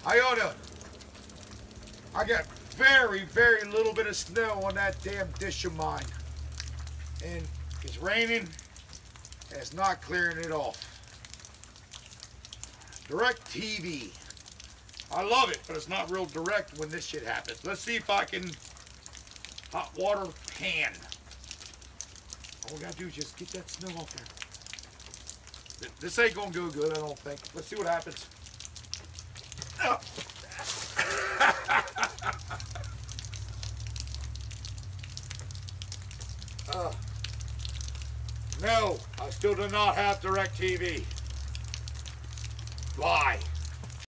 Iota, I got very, very little bit of snow on that damn dish of mine. And it's raining, and it's not clearing it off. DIRECTV. I love it, but it's not real direct when this shit happens. Let's see if I can hot water pan. All we gotta do is just get that snow off there. This ain't gonna go good, I don't think. Let's see what happens. No, I still do not have DIRECTV. Why?